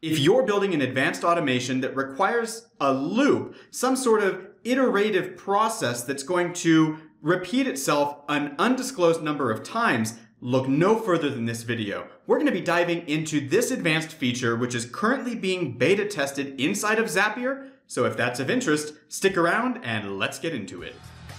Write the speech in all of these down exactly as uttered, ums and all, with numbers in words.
If you're building an advanced automation that requires a loop, some sort of iterative process that's going to repeat itself an undisclosed number of times, look no further than this video. We're going to be diving into this advanced feature, which is currently being beta tested inside of Zapier. So if that's of interest, stick around and let's get into it.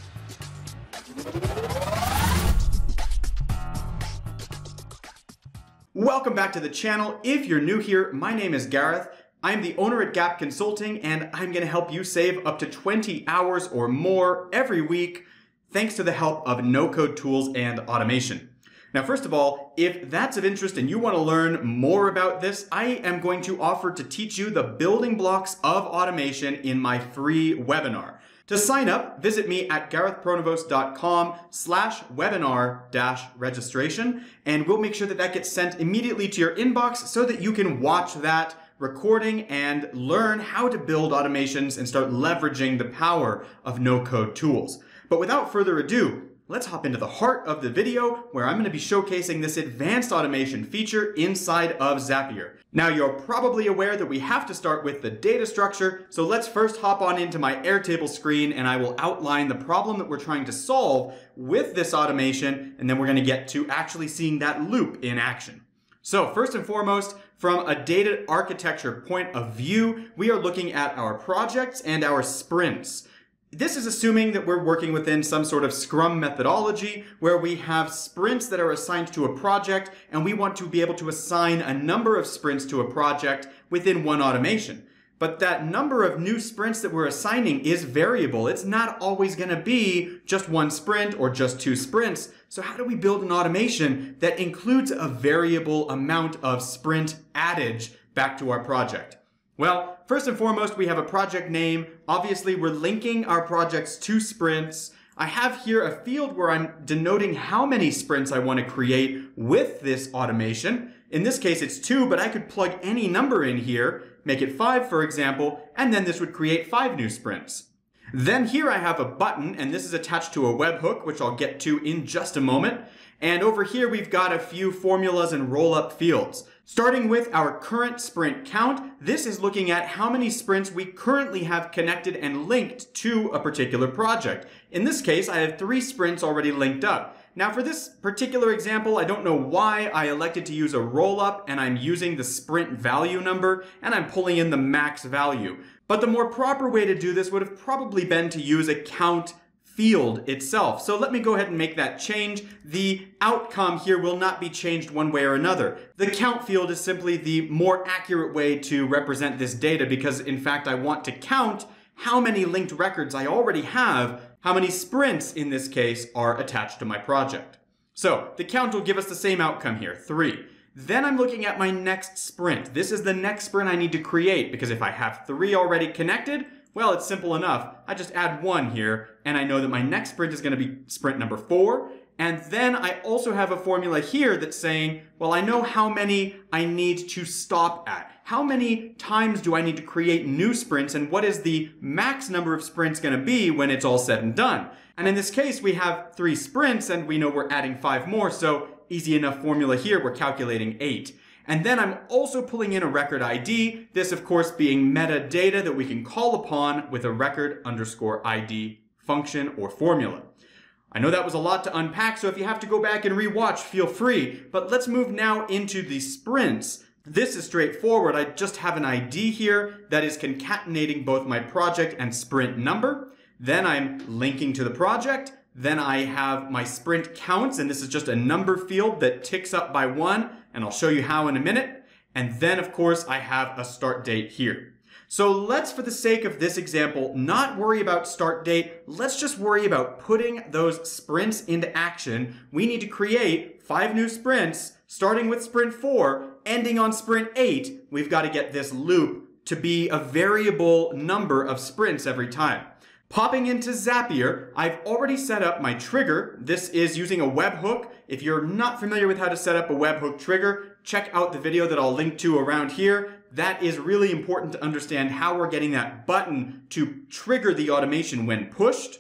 Welcome back to the channel. If you're new here, my name is Gareth. I'm the owner at Gap Consulting, and I'm going to help you save up to twenty hours or more every week thanks to the help of no-code tools and automation. Now, first of all, if that's of interest and you want to learn more about this, I am going to offer to teach you the building blocks of automation in my free webinar. To sign up, visit me at gareth pronovost dot com slash webinar dash registration, and we'll make sure that that gets sent immediately to your inbox so that you can watch that recording and learn how to build automations and start leveraging the power of no-code tools. But without further ado, let's hop into the heart of the video where I'm going to be showcasing this advanced automation feature inside of Zapier. Now, you're probably aware that we have to start with the data structure, so let's first hop on into my Airtable screen and I will outline the problem that we're trying to solve with this automation, and then we're going to get to actually seeing that loop in action. So first and foremost, from a data architecture point of view, we are looking at our projects and our sprints. This is assuming that we're working within some sort of Scrum methodology where we have sprints that are assigned to a project, and we want to be able to assign a number of sprints to a project within one automation. But that number of new sprints that we're assigning is variable. It's not always going to be just one sprint or just two sprints. So how do we build an automation that includes a variable amount of sprint adage back to our project? Well, first and foremost, we have a project name. Obviously, we're linking our projects to sprints. I have here a field where I'm denoting how many sprints I want to create with this automation. In this case, it's two, but I could plug any number in here, make it five, for example, and then this would create five new sprints. Then here I have a button, and this is attached to a webhook, which I'll get to in just a moment. And over here, we've got a few formulas and roll-up fields. Starting with our current sprint count, this is looking at how many sprints we currently have connected and linked to a particular project. In this case, I have three sprints already linked up. Now for this particular example, I don't know why I elected to use a roll-up, and I'm using the sprint value number, and I'm pulling in the max value. But the more proper way to do this would have probably been to use a count field itself. So let me go ahead and make that change. The outcome here will not be changed one way or another. The count field is simply the more accurate way to represent this data because, in fact, I want to count how many linked records I already have, how many sprints in this case are attached to my project. So the count will give us the same outcome here, three. Then I'm looking at my next sprint. This is the next sprint I need to create because if I have three already connected, well, it's simple enough. I just add one here, and I know that my next sprint is going to be sprint number four. And then I also have a formula here that's saying, well, I know how many I need to stop at. How many times do I need to create new sprints, and what is the max number of sprints going to be when it's all said and done? And in this case, we have three sprints, and we know we're adding five more, so easy enough formula here, we're calculating eight. And then I'm also pulling in a record I D, this of course being metadata that we can call upon with a record underscore I D function or formula. I know that was a lot to unpack, so if you have to go back and rewatch, feel free. But let's move now into the sprints. This is straightforward. I just have an I D here that is concatenating both my project and sprint number. Then I'm linking to the project. Then I have my sprint counts, and this is just a number field that ticks up by one, and I'll show you how in a minute. And then, of course, I have a start date here. So let's, for the sake of this example, not worry about start date. Let's just worry about putting those sprints into action. We need to create five new sprints, starting with sprint four, ending on sprint eight. We've got to get this loop to be a variable number of sprints every time. Popping into Zapier, I've already set up my trigger. This is using a webhook. If you're not familiar with how to set up a webhook trigger, check out the video that I'll link to around here. That is really important to understand how we're getting that button to trigger the automation when pushed.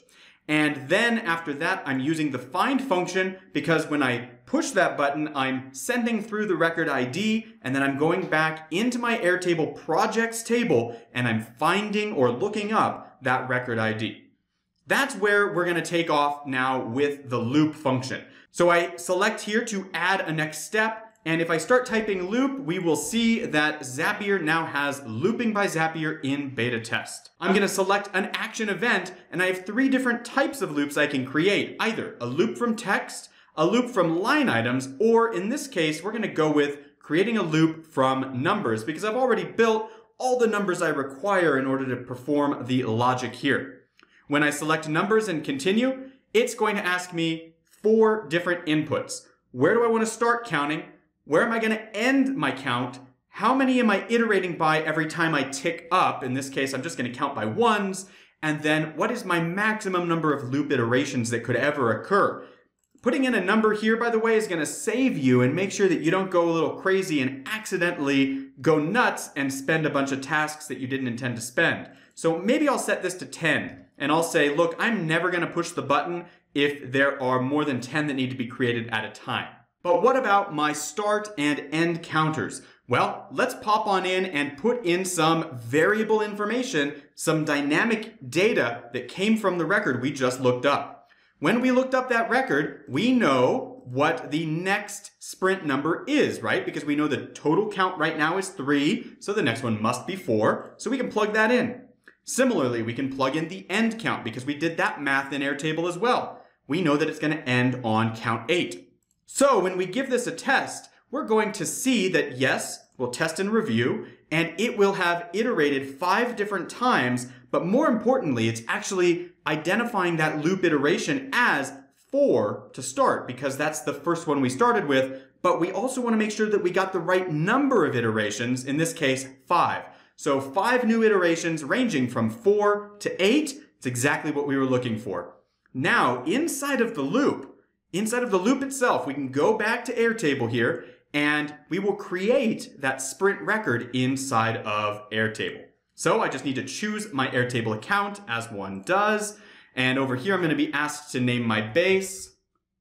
And then after that, I'm using the find function because when I push that button, I'm sending through the record I D, and then I'm going back into my Airtable projects table, and I'm finding or looking up that record I D. That's where we're going to take off now with the loop function. So I select here to add a next step. And if I start typing loop, we will see that Zapier now has looping by Zapier in beta test. I'm going to select an action event, and I have three different types of loops I can create. Either a loop from text, a loop from line items, or in this case, we're going to go with creating a loop from numbers because I've already built all the numbers I require in order to perform the logic here. When I select numbers and continue, it's going to ask me four different inputs. Where do I want to start counting? Where am I going to end my count? How many am I iterating by every time I tick up? In this case, I'm just going to count by ones. And then what is my maximum number of loop iterations that could ever occur? Putting in a number here, by the way, is going to save you and make sure that you don't go a little crazy and accidentally go nuts and spend a bunch of tasks that you didn't intend to spend. So maybe I'll set this to ten. And I'll say, look, I'm never going to push the button if there are more than ten that need to be created at a time. But what about my start and end counters? Well, let's pop on in and put in some variable information, some dynamic data that came from the record we just looked up. When we looked up that record, we know what the next sprint number is, right? Because we know the total count right now is three, so the next one must be four, so we can plug that in. Similarly, we can plug in the end count because we did that math in Airtable as well. We know that it's going to end on count eight. So when we give this a test, we're going to see that yes, we'll test and review, and it will have iterated five different times, but more importantly, it's actually identifying that loop iteration as four to start because that's the first one we started with, but we also want to make sure that we got the right number of iterations, in this case, five. So five new iterations ranging from four to eight, it's exactly what we were looking for. Now, inside of the loop, Inside of the loop itself, we can go back to Airtable here, and we will create that sprint record inside of Airtable. So I just need to choose my Airtable account, as one does, and over here I'm going to be asked to name my base.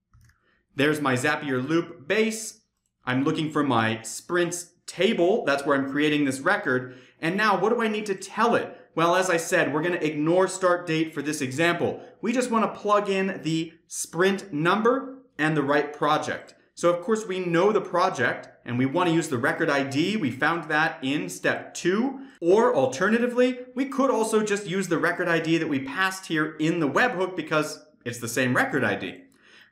There's my Zapier loop base. I'm looking for my sprints table. That's where I'm creating this record. And now, what do I need to tell it? Well, as I said, we're going to ignore start date for this example. We just want to plug in the sprint number and the right project. So of course we know the project and we want to use the record I D. We found that in step two. Or alternatively, we could also just use the record I D that we passed here in the webhook because it's the same record I D.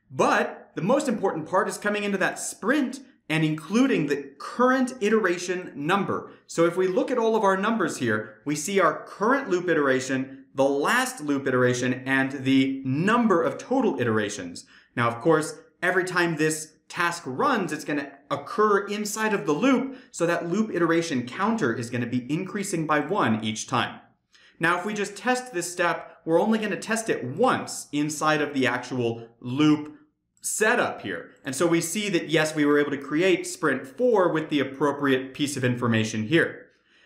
But the most important part is coming into that sprint and including the current iteration number. So if we look at all of our numbers here, we see our current loop iteration, the last loop iteration, and the number of total iterations. Now, of course, every time this task runs, it's going to occur inside of the loop, so that loop iteration counter is going to be increasing by one each time. Now, if we just test this step, we're only going to test it once inside of the actual loop setup here. And so we see that, yes, we were able to create sprint four with the appropriate piece of information here.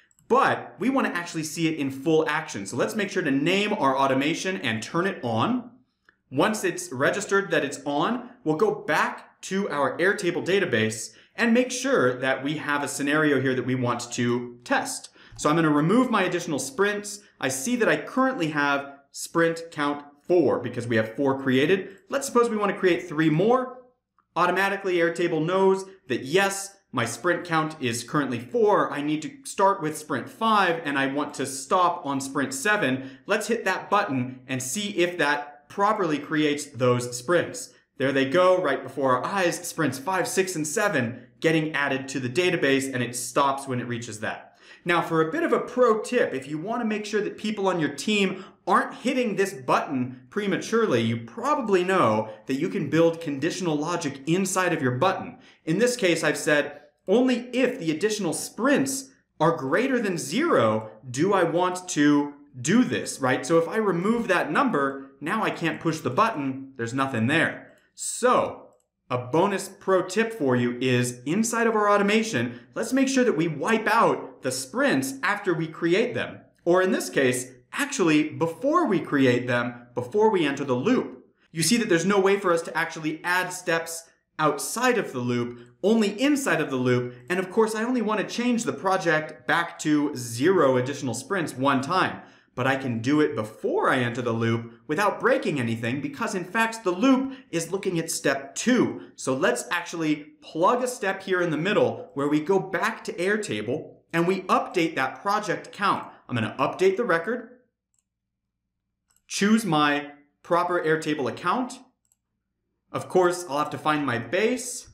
But we want to actually see it in full action. So let's make sure to name our automation and turn it on. Once it's registered that it's on, we'll go back to our Airtable database and make sure that we have a scenario here that we want to test. So I'm going to remove my additional sprints. I see that I currently have sprint count four because we have four created. Let's suppose we want to create three more. Automatically, Airtable knows that yes, my sprint count is currently four. I need to start with sprint five and I want to stop on sprint seven. Let's hit that button and see if that properly creates those sprints. There they go, right before our eyes, sprints five, six, and seven getting added to the database, and it stops when it reaches that. Now, for a bit of a pro tip, if you want to make sure that people on your team aren't hitting this button prematurely, you probably know that you can build conditional logic inside of your button. In this case, I've said, only if the additional sprints are greater than zero do I want to do this, right? So if I remove that number, now I can't push the button, there's nothing there. So, a bonus pro tip for you is inside of our automation, let's make sure that we wipe out the sprints after we create them. Or in this case, actually before we create them, before we enter the loop. You see that there's no way for us to actually add steps outside of the loop, only inside of the loop. And of course, I only want to change the project back to zero additional sprints one time. But I can do it before I enter the loop without breaking anything, because in fact the loop is looking at step two. So let's actually plug a step here in the middle where we go back to Airtable and we update that project count. I'm going to update the record, choose my proper Airtable account. Of course, I'll have to find my base,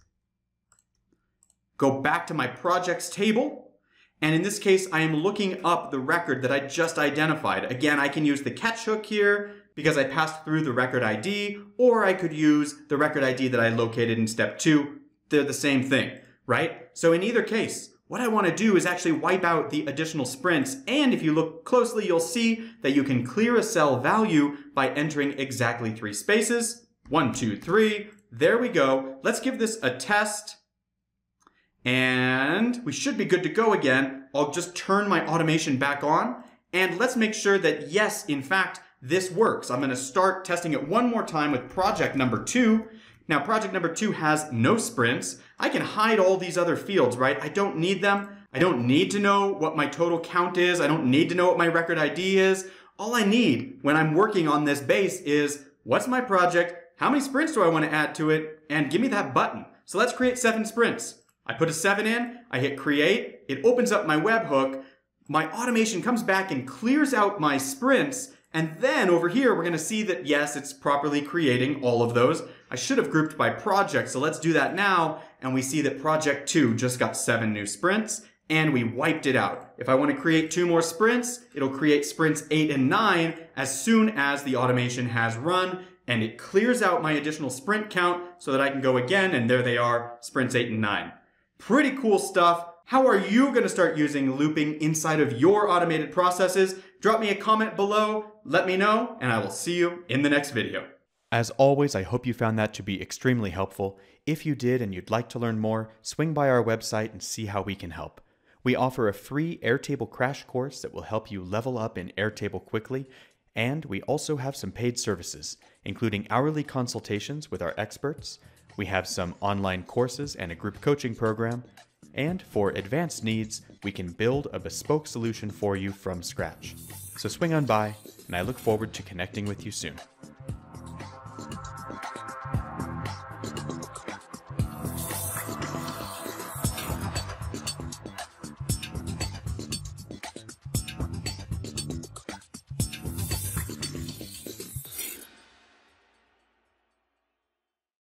go back to my projects table. And in this case, I am looking up the record that I just identified. Again, I can use the catch hook here because I passed through the record I D, or I could use the record I D that I located in step two. They're the same thing, right? So in either case, what I want to do is actually wipe out the additional sprints. And if you look closely, you'll see that you can clear a cell value by entering exactly three spaces. One, two, three. There we go. Let's give this a test. And we should be good to go again. I'll just turn my automation back on and let's make sure that yes, in fact, this works. I'm going to start testing it one more time with project number two. Now, project number two has no sprints. I can hide all these other fields, right? I don't need them. I don't need to know what my total count is. I don't need to know what my record I D is. All I need when I'm working on this base is what's my project? How many sprints do I want to add to it? And give me that button. So let's create seven sprints. I put a seven in, I hit create, it opens up my webhook, my automation comes back and clears out my sprints, and then over here we're going to see that yes, it's properly creating all of those. I should have grouped by project, so let's do that now, and we see that project two just got seven new sprints, and we wiped it out. If I want to create two more sprints, it'll create sprints eight and nine as soon as the automation has run, and it clears out my additional sprint count so that I can go again, and there they are, sprints eight and nine. Pretty cool stuff. How are you going to start using looping inside of your automated processes? Drop me a comment below, let me know, and I will see you in the next video. As always, I hope you found that to be extremely helpful. If you did and you'd like to learn more, swing by our website and see how we can help. We offer a free Airtable crash course that will help you level up in Airtable quickly, and we also have some paid services, including hourly consultations with our experts. We have some online courses and a group coaching program. And for advanced needs, we can build a bespoke solution for you from scratch. So swing on by, and I look forward to connecting with you soon.